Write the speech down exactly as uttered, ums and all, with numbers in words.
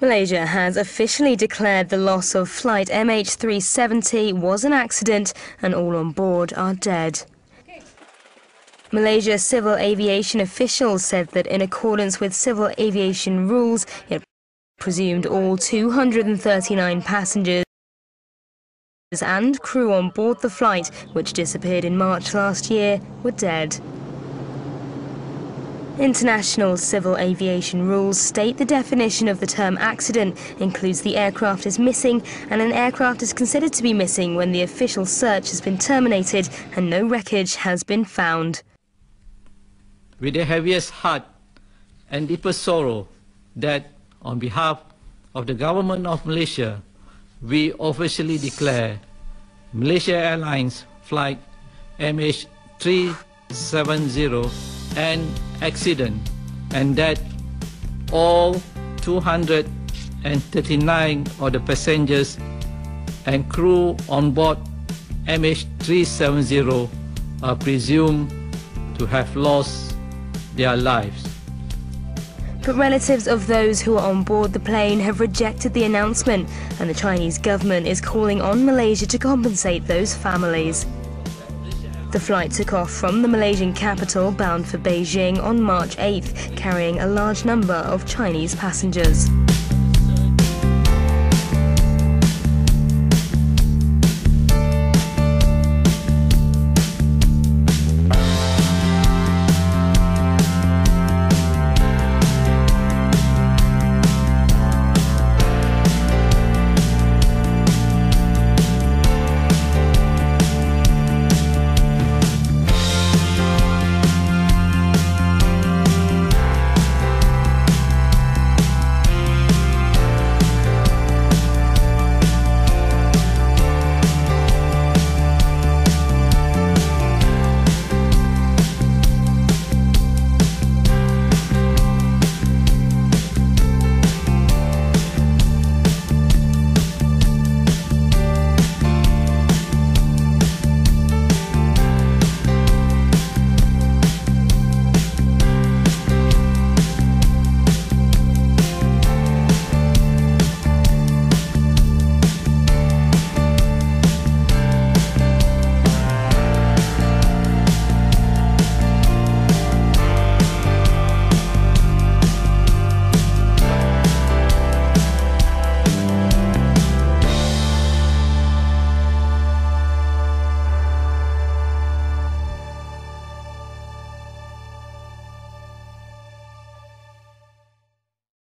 Malaysia has officially declared the loss of flight M H three seventy was an accident and all on board are dead. Malaysia civil aviation officials said that in accordance with civil aviation rules, it presumed all two hundred thirty-nine passengers and crew on board the flight, which disappeared in March last year, were dead. International civil aviation rules state the definition of the term accident includes the aircraft is missing, and an aircraft is considered to be missing when the official search has been terminated and no wreckage has been found. With the heaviest heart and deepest sorrow that, on behalf of the Government of Malaysia, we officially declare Malaysia Airlines Flight M H three seventy an accident, and that all two hundred thirty-nine of the passengers and crew on board M H three seventy are presumed to have lost their lives. But relatives of those who are on board the plane have rejected the announcement, and the Chinese government is calling on Malaysia to compensate those families. The flight took off from the Malaysian capital bound for Beijing on March eighth, carrying a large number of Chinese passengers.